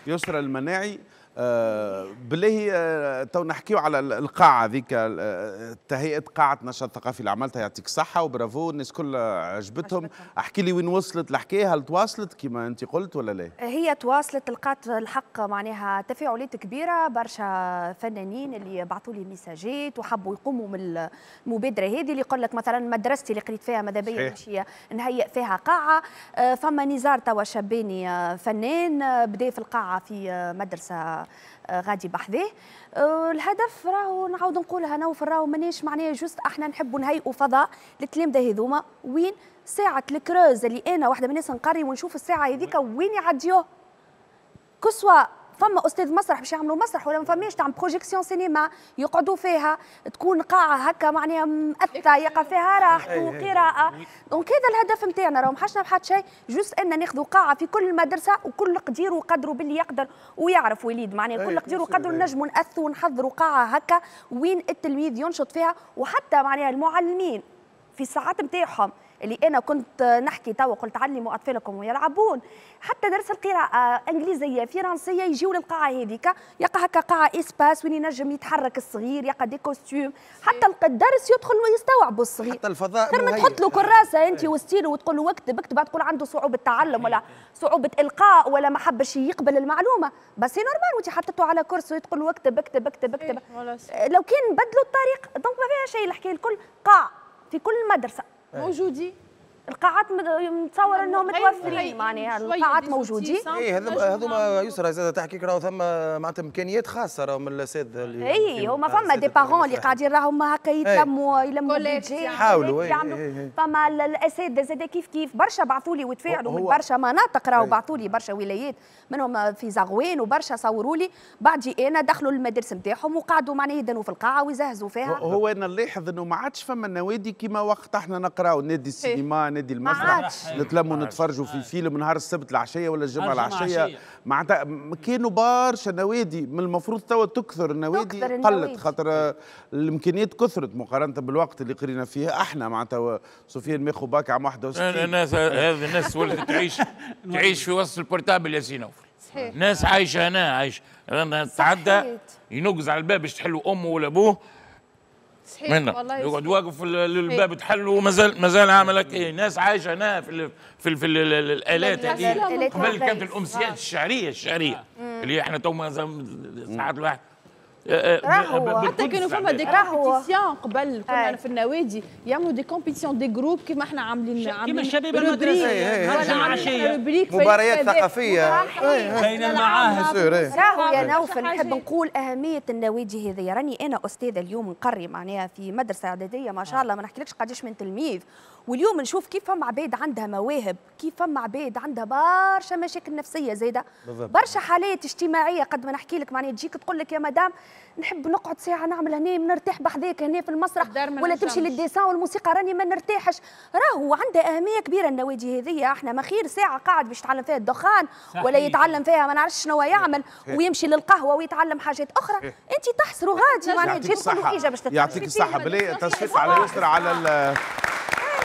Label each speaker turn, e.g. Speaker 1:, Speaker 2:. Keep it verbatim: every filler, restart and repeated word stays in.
Speaker 1: يسرى المناعي. آه بالله آه تو نحكيو على القاعه ذيك، آه تهيئه قاعه نشاط ثقافي اللي عملتها، يعطيك الصحه وبرافو، الناس كلها عجبتهم. عجبتهم. احكي لي وين وصلت الحكايه، هل تواصلت كما انت قلت ولا لا؟
Speaker 2: هي تواصلت، لقات الحق معناها تفاعلات كبيره، برشا فنانين اللي بعثوا لي ميساجات وحبوا يقوموا من المبادره هذه، اللي يقول لك مثلا مدرستي اللي قريت فيها ماذا بيا نمشي نهيئ فيها قاعه. آه فما نزار توا شاباني آه فنان آه بدا في القاعه في آه مدرسه غادي بحذاه. أه الهدف راهو نعاود نقولها انا وفي راهو مانيش معناها جوست احنا نحبوا نهيئوا فضاء للتلامذه هذوما، وين ساعه الكروز اللي انا واحده من الناس نقري ونشوف الساعه هذيك وين يعديوه، كسوا فما استاذ مسرح باش يعملوا مسرح ولا ما فماش تعمل بروجيكسيون سينما يقعدوا فيها، تكون قاعه هكا معناها مأثة يقع فيها راحته وقراءه. دونك هذا الهدف نتاعنا، راهو ما حاجنا بحد شيء، جوست ان ناخذوا قاعه في كل مدرسه وكل قدير وقدروا باللي يقدر ويعرف وليد معناها كل قدير وقدر نجموا نأثوا ونحضروا قاعه هكا وين التلميذ ينشط فيها، وحتى معناها المعلمين في الساعات نتاعهم اللي انا كنت نحكي توا قلت علموا اطفالكم ويلعبون، حتى درس القراءه انجليزيه فرنسيه يجيو للقاعه هذيك، يقع هكا قاعه اسباس وين ينجم يتحرك الصغير، يقع دي كوستيوم، حتى الدرس يدخل ويستوعبوا الصغير،
Speaker 3: حتى الفضاء
Speaker 2: خير ما تحط له كراسه انت وستيله وتقول له اكتب اكتب، تقول عنده صعوبه تعلم ولا صعوبه القاء ولا ما حبش يقبل المعلومه، بس نورمال وانت حطيته على كرسي وتقول له اكتب اكتب اكتب اكتب. لو كان بدلوا الطريق دونك ما فيها شيء، الحكايه الكل قاع في كل مدرسه موجودين، القاعات متصور انهم متوفرين معناها القاعات موجودين.
Speaker 3: اي هذوما يسرى زاد تحكيك راهو ثم معناتها امكانيات خاصه راهو من الاساتذه اللي
Speaker 2: اي هما فما دي بارون اللي قاعدين راهم هكا يتلموا يلموا بيجي
Speaker 3: يحاولوا
Speaker 2: فما الاساتذه زاد كيف كيف برشا بعثوا لي وتفاعلوا من برشا مناطق، راهو بعثوا لي برشا ولايات منهم في زغوان وبرشا صوروا لي، بعدي انا دخلوا المدارس نتاعهم وقعدوا معناها يدنوا في القاعه ويزهزوا فيها.
Speaker 1: هو انا نلاحظ انه ما عادش فما نوادي كيما وقت احنا نقراو نادي السينما نادي المسرح نتلموا نتفرجوا في فيلم نهار السبت العشيه ولا الجمعه العشيه، معناتها كانوا برشا نوادي، من المفروض توا تكثر النوادي، قلت خاطر الامكانيات كثرت مقارنه بالوقت اللي قرينا فيه احنا. معناتها سفيان ماخو باك عام واحد وستين
Speaker 4: الناس هذه الناس ولات تعيش تعيش في وسط البورتابل يا سي نوفل. ناس عايشه هنا عايشه تعدى ينقز على الباب باش تحلوا امه ولا ابوه،
Speaker 5: صحيح والله
Speaker 4: يقعد واقف الباب تحل ومازال مازال عامل هكا. إيه ناس عايشه هنا في ال في ال في ال الالات هذه. قبل كانت الامسيات الشعريه الشعريه اللي احنا تو ساعات الواحد
Speaker 5: راهو حتى كانوا فما دي كومبيتيسيون قبل كنا في النوادي يعملوا دي كومبيتيسيون دي جروب كيما احنا عاملين عاملين
Speaker 6: كيما الشباب المدرسيه
Speaker 3: مباريات ثقافيه
Speaker 6: بين المعاهد.
Speaker 2: راهو يا نوفل نحب نقول اهميه النوادي هذه، راني انا استاذه اليوم نقري معناها في مدرسه اعداديه ما شاء الله ما نحكيلكش قداش من تلميذ، واليوم نشوف كيف فما عباد عندها مواهب، كيف فما عباد عندها برشا مشاكل نفسيه زايده، برشا حالات اجتماعيه قد ما نحكي لك معناها تجيك تقول لك يا مدام نحب نقعد ساعه نعمل هنا نرتاح بحذاك هنا في المسرح ولا تمشي للديسان والموسيقى راني ما نرتاحش. راهو عندها اهميه كبيره النوادي هذه، احنا ما خير ساعه قاعد باش يتعلم فيها الدخان ولا يتعلم فيها ما نعرفش شنو يعمل ويمشي للقهوه ويتعلم حاجات اخرى، انت تحصروا غادي معناها تجي تقولوا ايجا باش تتعلم.
Speaker 1: يعطيك الصحه بلي تصفيق على يسرى على